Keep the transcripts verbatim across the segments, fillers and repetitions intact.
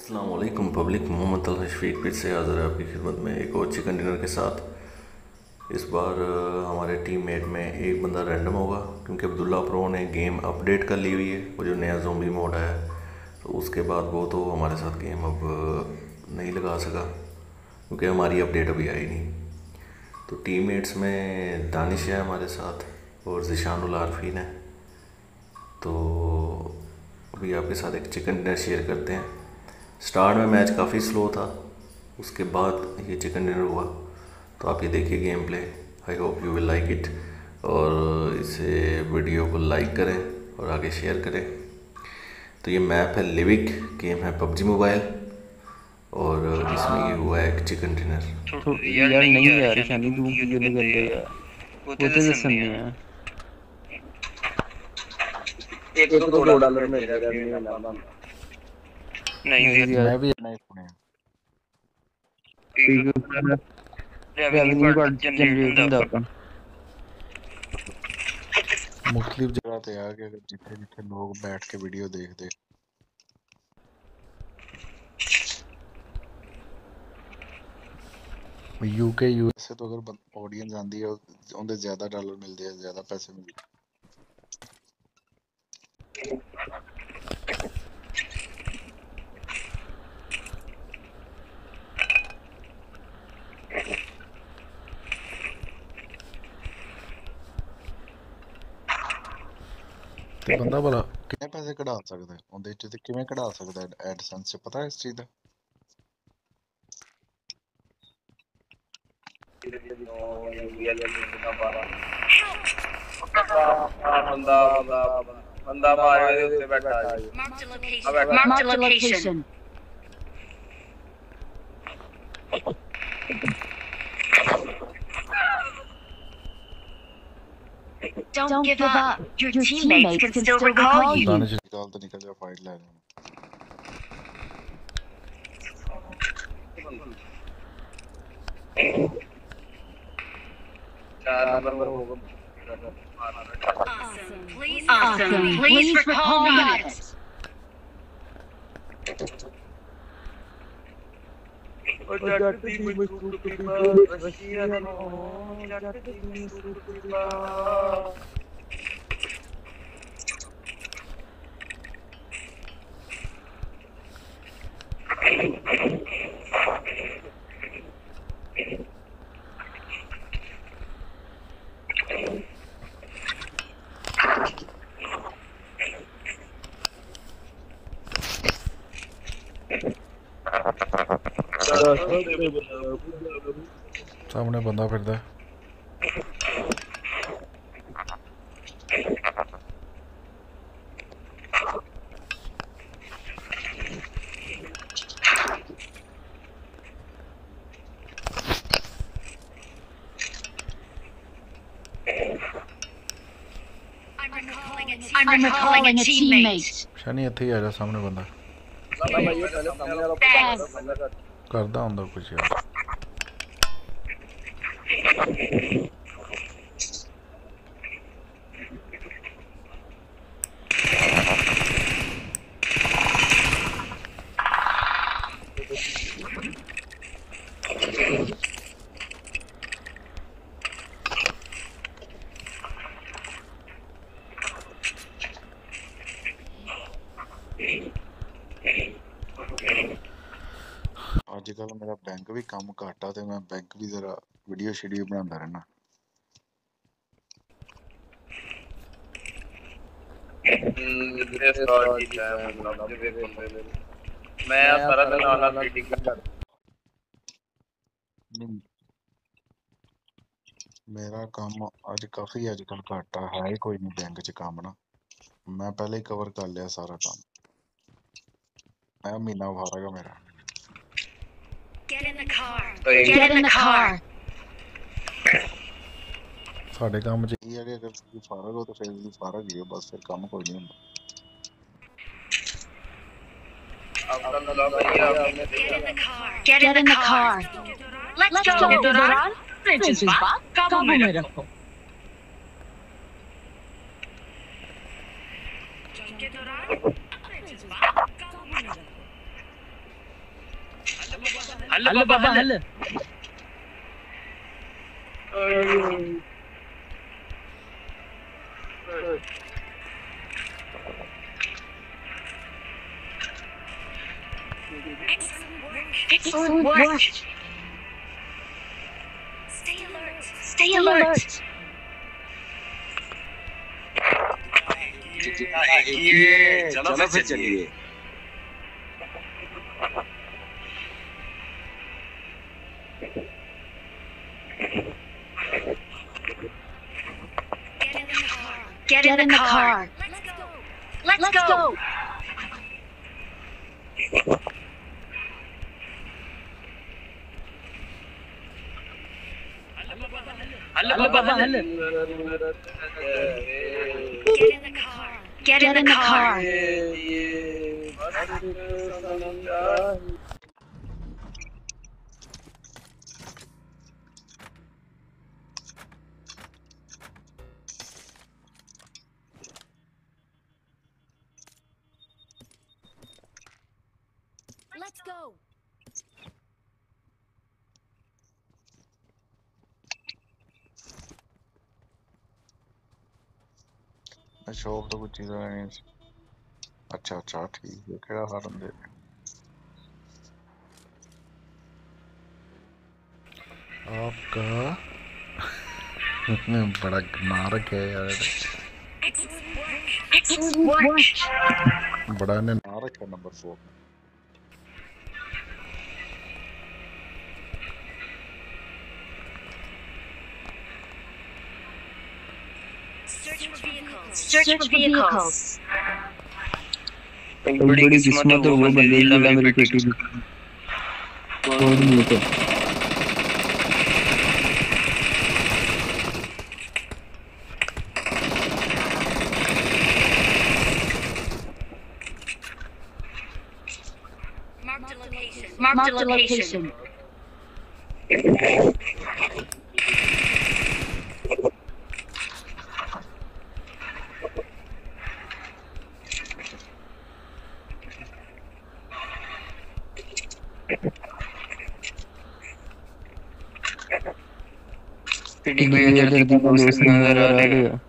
अस्सलाम वालेकुम पब्लिक, मोहम्मद तलहा शफीक फिर से हाज़िर है आपकी खिदमत में एक और चिकन डिनर के साथ। इस बार अ, हमारे टीममेट में एक बंदा रैंडम होगा क्योंकि अब्दुल्ला प्रो ने गेम अपडेट कर ली हुई है, वो जो नया ज़ोंबी मोड आया है। तो उसके बाद वो तो हमारे साथ गेम अब अ, नहीं लगा सका क्योंकि हमारी अपडेट अभी आई नहीं। तो टीममेट्स में दानिश है हमारे साथ और ज़िशानुल आरफीन है। तो अभी आपके साथ एक चिकन डिनर शेयर करते हैं। स्टार्ट में मैच काफ़ी स्लो था, उसके बाद ये चिकन डिनर हुआ। तो आप ये देखिए game play, I hope you will like it. और इसे वीडियो को लाइक करें और आगे शेयर करें। तो ये मैप है लिविक, गेम है पबजी मोबाइल और इसमें ये हुआ है एक चिकन डिनर। तो यार नहीं यार शानी तू की गल करदे यार वो ते दसने आ एक तो दो डॉलर मिल जाएगा महीना बंद। नहीं यार मैं भी नहीं सुने रेवेन्यू कार्ड जनरेट ਹੁੰਦਾ ਆਪਾਂ मुख्तलिफ जगह ते आ के जिथे जिथे लोग बैठ के वीडियो देखते यूके यूएस तो अगर ऑडियंस आंदी है उनके ज्यादा डॉलर मिलते हैं, ज्यादा पैसे मिलते ਤੇ ਬੰਦਾ ਭਲਾ ਕਿੰਨੇ ਪੈਸੇ ਕਢਾ ਸਕਦਾ ਹੈ ਉਹਦੇ ਚ ਤੇ ਕਿਵੇਂ ਕਢਾ ਸਕਦਾ ਹੈ ਐਡਸੈਂਸ ਚ ਪਤਾ ਹੈ ਇਸ ਚੀਜ਼ ਦਾ बंदा बंदा बंदा मारे दे उत्ते बैठा है। Marked a location. Marked a location. Don't, Don't give up. Your, Your teammates, teammates can, can still recall you. ਦਾਣੇ ਚ ਨਿਕਾਲ ਤਾਂ ਨਿਕਲ ਜਾ ਫਾਈਟ ਲੈ ਲੈ चार नंबर होगा। Awesome. Please, awesome. Please recall me. और जट दी मजदूर कितना रशिया नो जट दी मजदूर कितना ਸਾਹਮਣੇ ਬੰਦਾ ਫਿਰਦਾ I'm recalling a teammate. ਸ਼ਾਨੀ ਇੱਥੇ ਹੀ ਆ ਜਾ ਸਾਹਮਣੇ ਬੰਦਾ ਕਰਦਾ ਹੁੰਦਾ ਕੁਝ ਯਾਰ ਅੱਜ ਕੱਲ ਮੇਰਾ ਬੈਂਕ ਵੀ ਕੰਮ ਘੱਟ ਆ ਤੇ ਮੈਂ ਬੈਂਕ ਵੀ ਜ਼ਰਾ ਵੀਡੀਓ ਸ਼ੀਡੀਓ ਬਣਾਉਂਦਾ ਰਹਿਣਾ मैं सारा दिन ऑनलाइन मीटिंग करता ਮੇਰਾ ਕੰਮ ਅੱਜ ਕਾਫੀ ਅੱਜ ਕੱਲ ਘੱਟ ਆ ਹੈ ਹੀ ਕੋਈ ਨਹੀਂ ਬੈਂਕ 'ਚ ਕੰਮ ਨਾ ਮੈਂ ਪਹਿਲੇ ਹੀ ਕਵਰ ਕਰ ਲਿਆ ਸਾਰਾ ਕੰਮ ਮੈਂ ਮਹੀਨਾ ਫਾਰਗਾ ਮੇਰਾ Get in the car. Get in the car. ਸਾਡੇ ਕੰਮ 'ਚ ਇਹ ਹੈ ਕਿ ਅਗਰ ਤੁਸੀਂ ਫਾਰਗ ਹੋ ਤਾਂ ਫਿਰ ਤੁਸੀਂ ਫਾਰਗ ਹੀ ਹੋ ਬਸ ਫਿਰ ਕੰਮ ਕੋਈ ਨਹੀਂ ਹੁੰਦਾ Get in the car. Get in the car. Let's go. Duran, जज्बात काबू में रखो. के दौरान अपने जज्बात काबू में रखो. हल बाबा हल Excellent work. Stay alert. Stay alert. ये चलो फिर चलिए। Get in the car. Let's go. हल बाबा हल Get in the car. Let's go. Shop तो कुछ चीज़ नहीं। अच्छा अच्छा ठीक है केड़ा हारन दे आपका बड़ा नारक है यार। Excellent work. बड़ा ने नारक है number four. Search for vehicles. बड़ी किस्मत है वो बंदे की लगा मेरी पेटी में कोई नहीं होता। Mark the location. दोस्त नजर आ रहे हैं।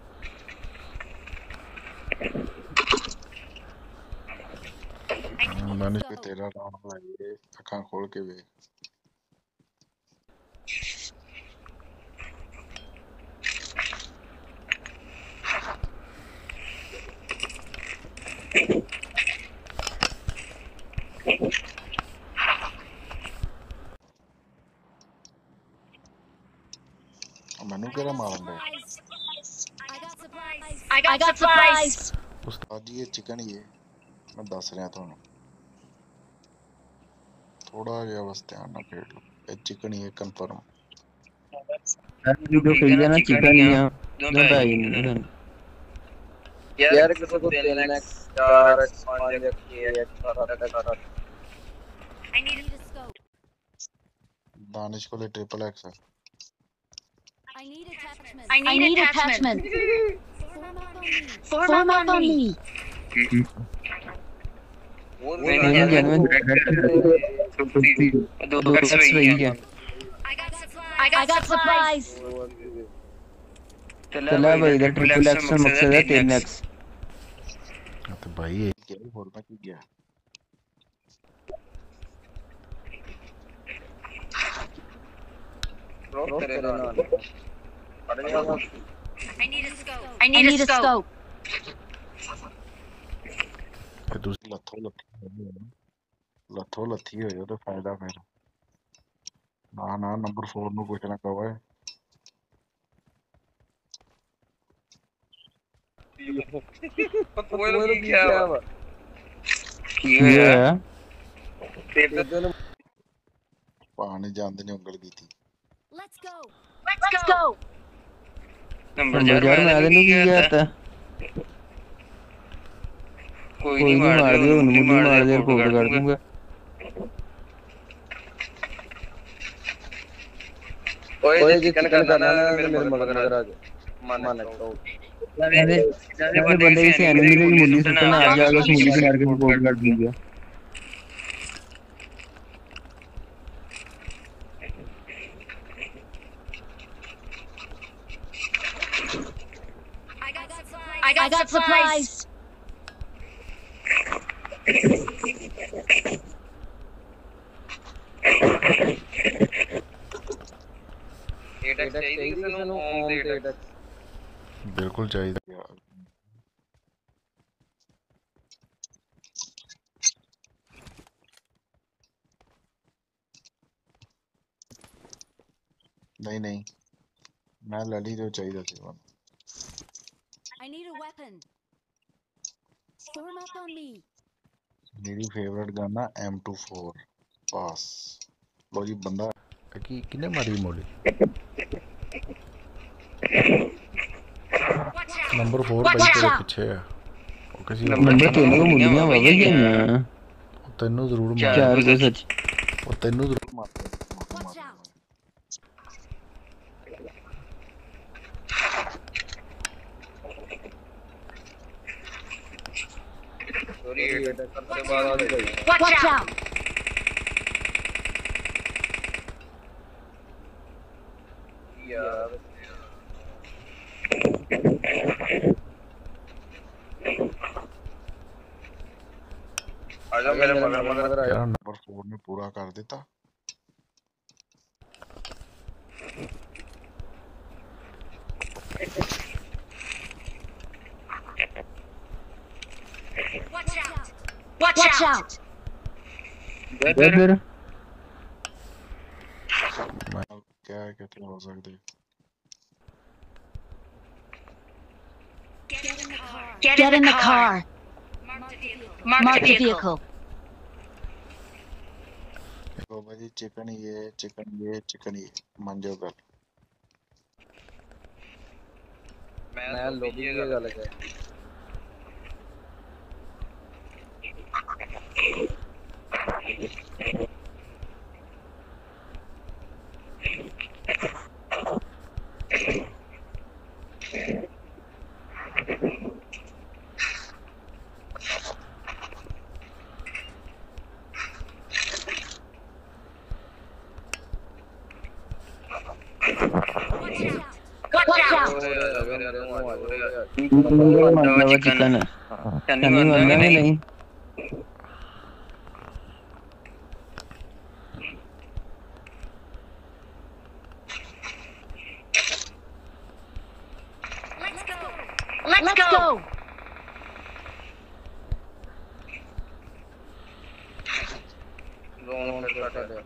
मैंने भी तेरा राउंड है अखां खोल के वे मनु केरा मारन दे I got supplies. उस्ताद जी ये चिकन ही है मैं दस रहा थानू थोड़ा जिहा बस ध्यान ना फेर लो ये चिकन ही है कंफर्म वीडियो कही है ना चिकन ही है दो भाई नहीं यार किसी को देना चार पांच एक सात I need a scope. Danish को ले ट्रिपल एक्स है I need attachment. I need, I need attachment. Form up on me. Form, Form up on me. नहीं जानवर दो दो एक्स वही है। I got supplies. I got supplies. चला भाई इधर ट्रिपल एक्स में मकसद है तीन एक्स। तो भाई ये क्या बोल रहा कि गया रोक तेरे ना I need a scope. I need, I need a scope. ये दूसरी लथो लथी लथो लथी हो जाए तो फायदा मेरा ना ना नंबर फोर नु कुछ ना कहो है वो लोग क्या हुआ ये है पानी जानते नहीं उंगल की थी Let's go. Let's go. Number यार मैं आदमी नहीं किया था कोई नहीं मार दियो उन्हें मार दिया को कर दूंगा ओए चिकन का दाना मेरे मगर आ मान मान तो अरे अरे बंदे से एनिमी की मुंडी से ना आ जाएगा उस मुंडी से मार के रिपोर्ट कर दूंगा I got, I got supplies. Attack चाहिए किसी ਨੂੰ ऑन द एटैक बिल्कुल चाहिए। नहीं नहीं मैं लड़ी जो चाहिए थी वो। I need a weapon. Form up on me. मेरी फेवरेट गन है एम टू फोर पास। लो जी बंदा कि किने मारी मोड़ी नंबर फोर भाई तेरे पीछे है वो किसी नंबर तीन को मुड़ियां वावे गई ना तेनू जरूर मार चार के सच वो तेनू जरूर मार Watch out. सॉरी एटैक करने के बाद आ जाएगा। Watch out. यार आजा मेरे मगर मगर आया। यार नंबर फोर ने पूरा कर देता। Watch out. Watch out. इधर मैं क्या है कहते हो सकते Get in the car. Get in the car. Mark the vehicle. Mark the vehicle. तो भाई चिकन ये चिकन ये चिकन ये मान जाओ गल मैं लॉबी की गल है। Watch out. नवा चिकन है नहीं बनना नहीं Let's go. Let's go. दोनों ने काटा दे।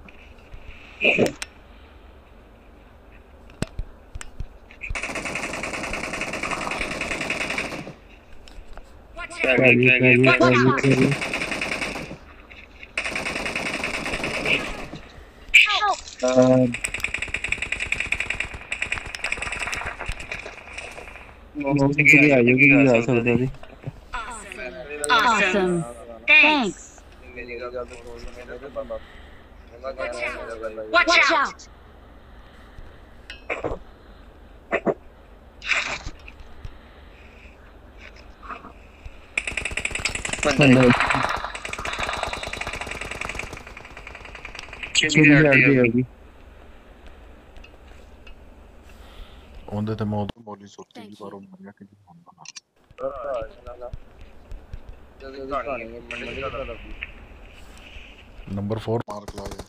Watch क्या out. क्या क्या क्या Help. मौत की आयु की जा सकते हैं Awesome. Awesome. Thanks. मेरी गल तो सुन मैंने तो बंदा मैं क्या मेरा गल है। Watch out. बंदा चली जाती होगी ਉਹਦੇ ਤੇ ਮੈਂ ਉਹਦੀ ਮੋਲੀ ਸੁੱਟੀ ਦੀ ਬਾਰੋਂ ਮਰਿਆ ਕਿ ਹੁੰਦਾ जल्दी कहानी है मंडी का तरफ। नंबर फोर मार्क ला गया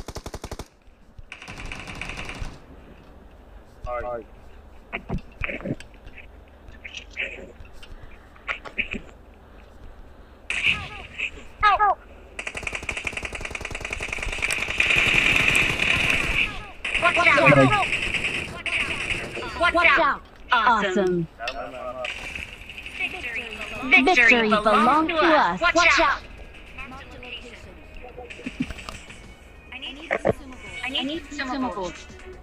Watch out. Watch out. Awesome. Victory. Victory belongs to us. Watch out. Mark the location. I need consumables. I need consumables.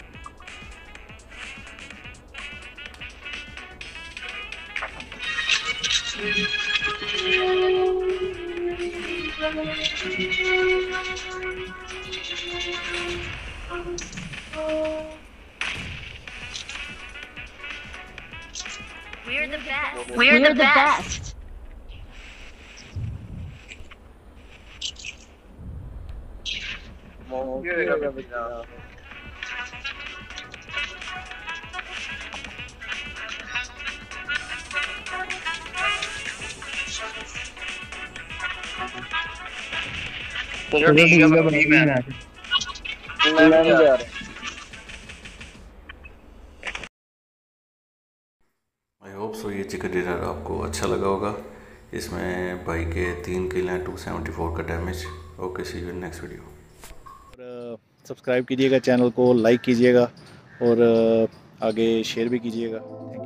We're the best. We're the best. मौके रहेगा बेटा। चलो ठीक है बना दी मैच मैं नहीं जा रहा। आई होप सो ये चिकन डिनर आपको अच्छा लगा होगा। इसमें भाई के तीन किल हैं, टू सेवेंटी फोर का damage. Okay, see you in next video. और सब्सक्राइब कीजिएगा, चैनल को लाइक कीजिएगा और आगे शेयर भी कीजिएगा। Thank you.